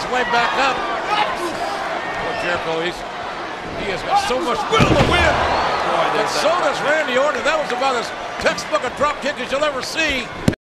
way back up. Poor Jericho, he has got so much will to win. And so does Randy Orton. That was about as textbook a drop kick as you'll ever see.